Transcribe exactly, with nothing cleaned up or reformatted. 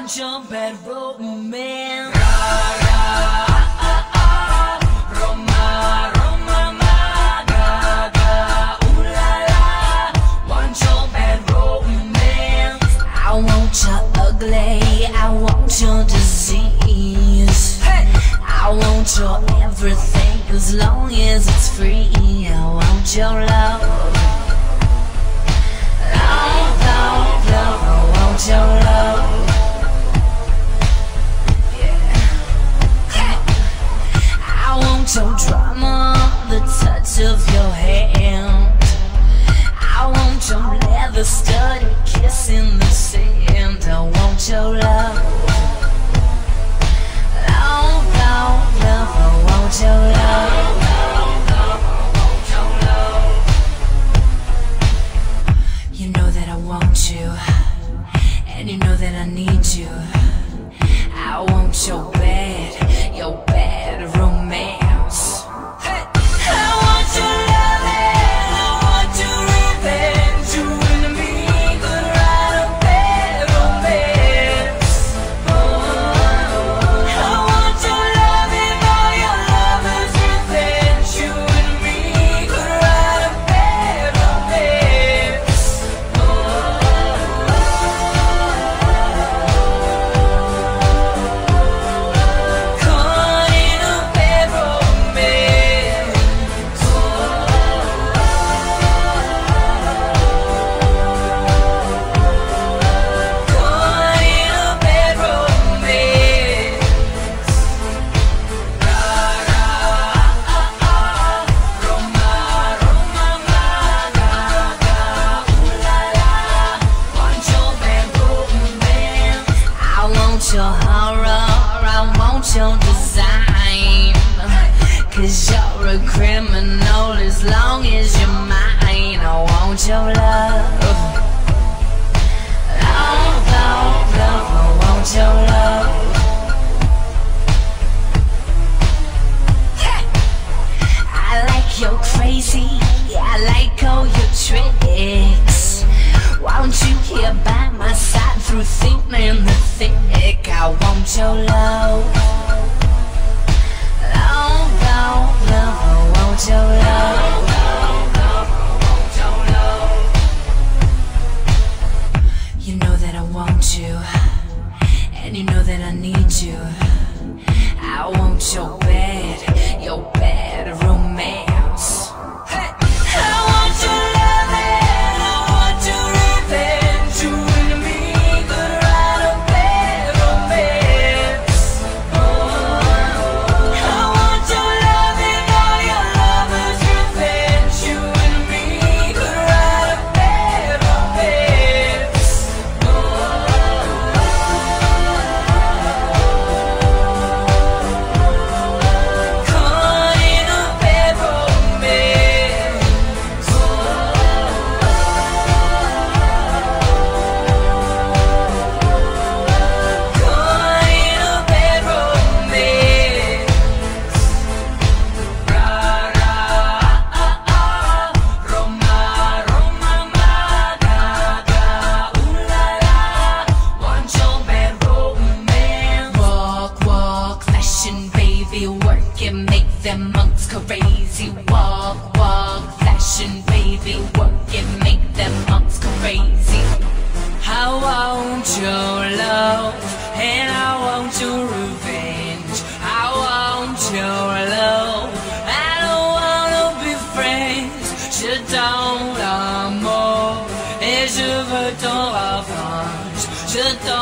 want your bad romance. I want your ugly, I want your disease. Hey! I want your everything as long as it's free. I want your love, love, love, love. I want your love. Yeah. Hey! I want your drama, the touch of your hand. I want your leather studded kiss in the sand. I want your love, love, love, love. I want your love, love, love. I want your love. You know that I want you, and you know that I need you. I want your bad, your bad romance. Hey! I want your love and I want your revenge. You and me could write a bad romance. Oh, I want your love and all your lovers' revenge. You and me could write a bad romance. Oh, caught in a bad romance. Caught in a bad romance. Ra ra ah ah, Roma Roma ma ga ga, ooh la la. Want your bad romance. I want your horror, I want your design. 'Cause you're a criminal as long as you're mine. I want your love, love, love, love. I want your love. Yeah. I like your crazy, I like all your tricks. Won't you here by my side through thick and the thick? I want your love, love, love, love. I want your love, love, love. I want your love. You know that I want you, and you know that I need you. I want your bad, your bad romance. Hey! I want your love and I want your revenge. You and me could write a bad romance. Oh, I want your love and all your lovers' revenge. You and me could write a bad romance. Oh, caught in a bad romance. Caught in a bad romance. Ra ra ah ah, Roma Roma ma ga ga, ooh la la. Want your bad romance. Walk, walk, fashion, baby, work it, make them monks crazy. Walk, walk, fashion, baby, work it, make them monks crazy. I want your love and I want your revenge. I want your love, I don't wanna be friends. Je donne l'amour et je veux ton revanche. Je donne